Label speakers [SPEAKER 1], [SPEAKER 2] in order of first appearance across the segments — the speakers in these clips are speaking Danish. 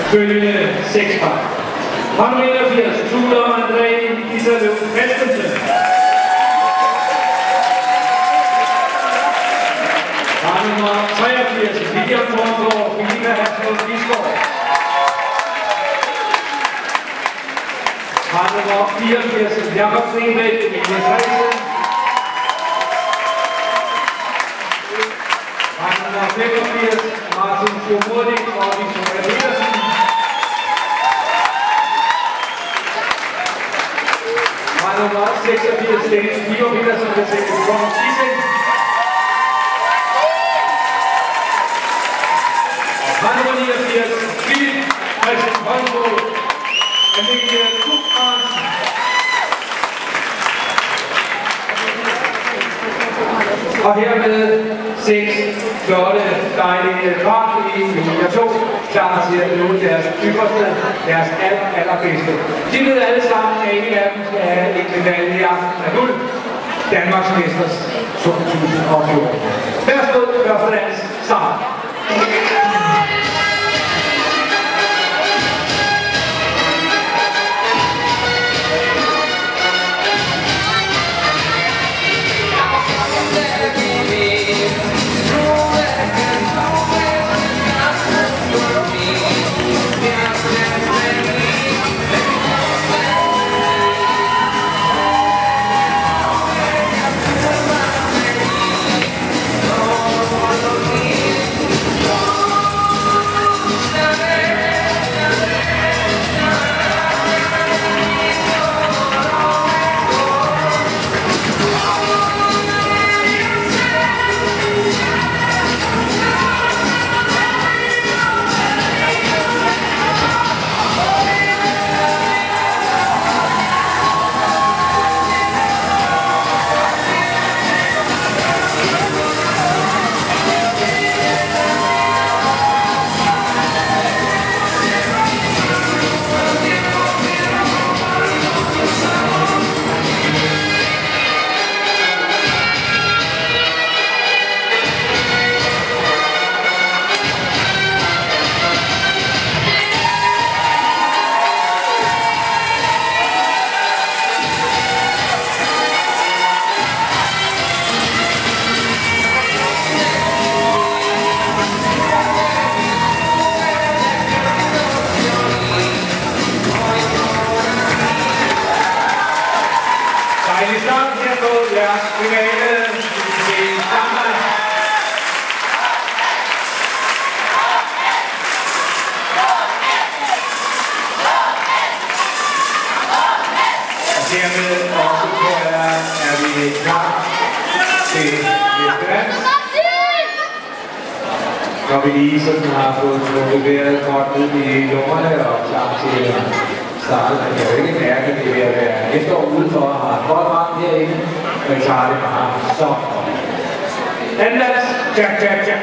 [SPEAKER 1] følgende 6 par. Hold nummer 81, Tudor André Iserløv Christensen. Hold nummer 83, William Thorngaard, Philippa Hasselund Bisgaard. Hold nummer 84, Jakob Stenbæk, Emilie Frederiksen. Hold nummer 85, Martin Fjordmurdik og Victoria Petersen. Hold nummer 86, Dennis Pivo Petersen, der sætter Thomas Ising. Hold nummer 89, Philip Christian Holmgaard, Emilie Kuk-Hansen. Og hermed 6 flotte, dejlige par i nummer 2, klar til at nå deres ypperste, deres allerbedste. De ved alle sammen, at en af dem skal have en medalje i aften af guld. Danmarksmesters 2014. Værsgo, første dans sammen. Dermed også tror jeg, er vi klar til næste dans. Når vi lige sådan har fået motiveret godt ud i lungerne og klar til at starte. Jeg kan jo ikke mærke, at det vil være efterår udenfor og har godt varmt herinde, men jeg tager det bare så godt. Anden dans, Jack, Jack, Jack.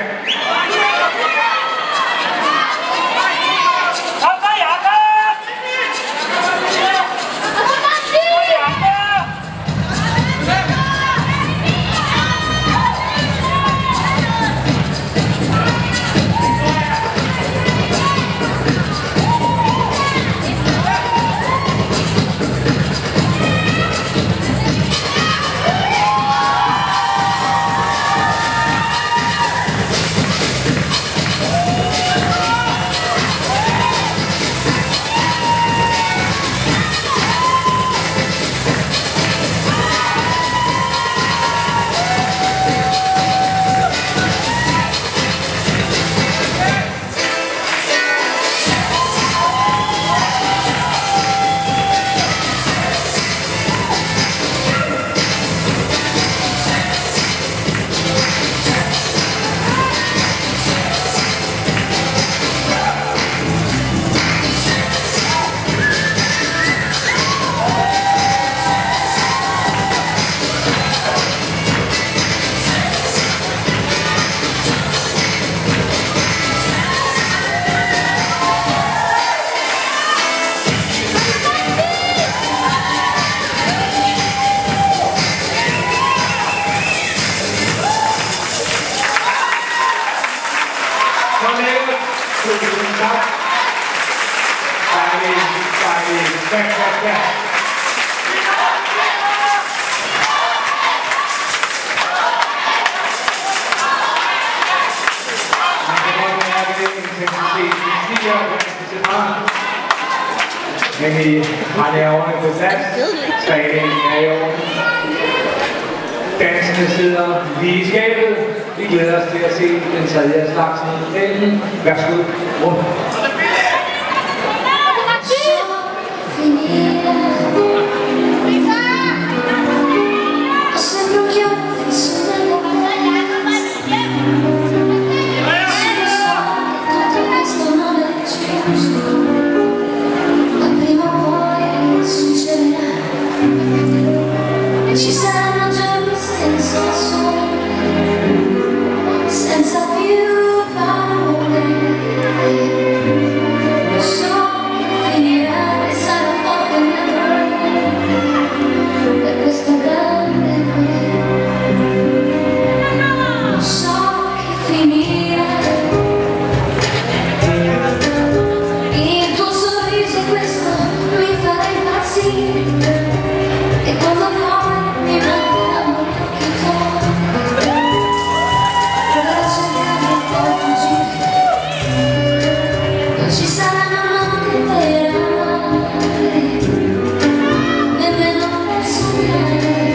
[SPEAKER 1] Men I har nerverne på plads. Træningen er i orden. Dansene sidder lige i skabet. Vi glæder os til at se den tredje af slagsen. Værsgo, rundt.
[SPEAKER 2] Ci saranno giorni senza sole, senza più paure. Lo so che finirà e sarà forte il mio amore per questa grande noia. Lo so che finirà. Il tuo sorriso questo mi farà impazzire. E quando poi mi mancheranno gli occhi tuoi, proverò a cercare un po' fuggire. Non ci saranno notti per amare, nemmeno per sognare.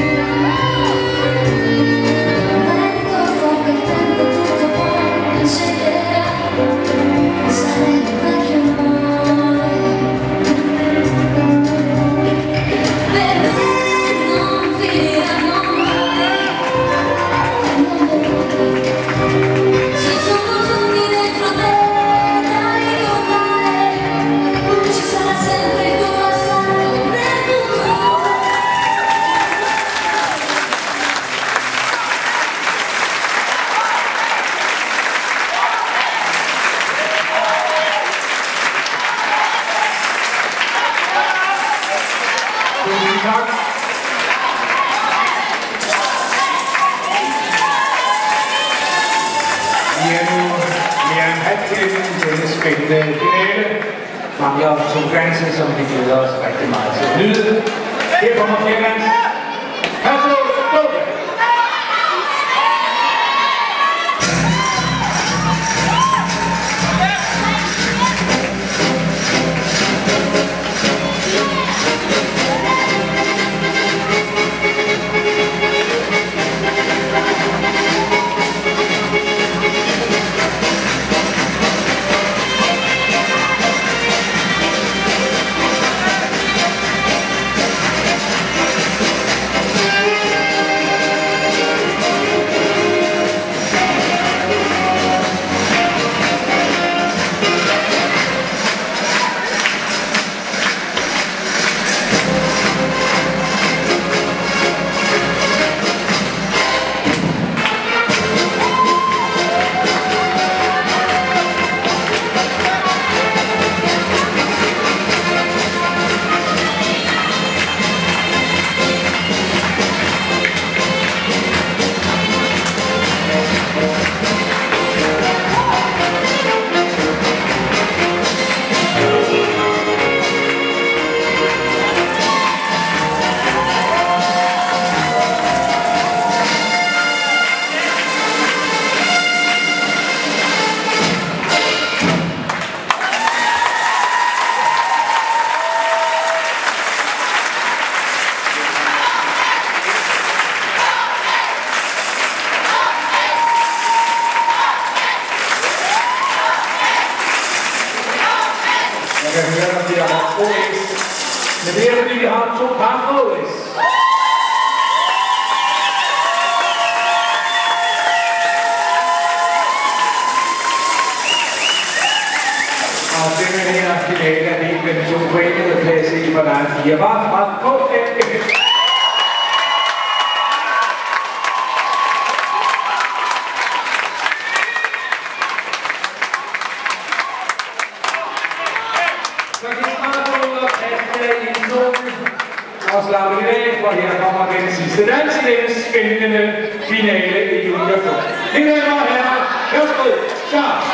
[SPEAKER 2] Vento fuoco e tempo tutto poi cancellerà, sarei meglio noi. Per me ci sono giorni dentro te da ricordare, ci sarà sempre il tuo passato nel futuro.
[SPEAKER 1] Denne spændende finale mangler to danse, som vi glæder os rigtig meget til at nyde. Her kommer fjerdans. Værsgo, gå! Jeg kan høre, at vi har OS. Men det er fordi, vi har to par OS. Og det med den her finale er det med de to forenede pladser i, hvor der er 4 var fra KFF. Så kan I snart gå ud og kaste i solen og slappe lidt af, for her kommer den sidste dans i denne spændende finale i junior 2. Mine damer og herrer, værsgo, start!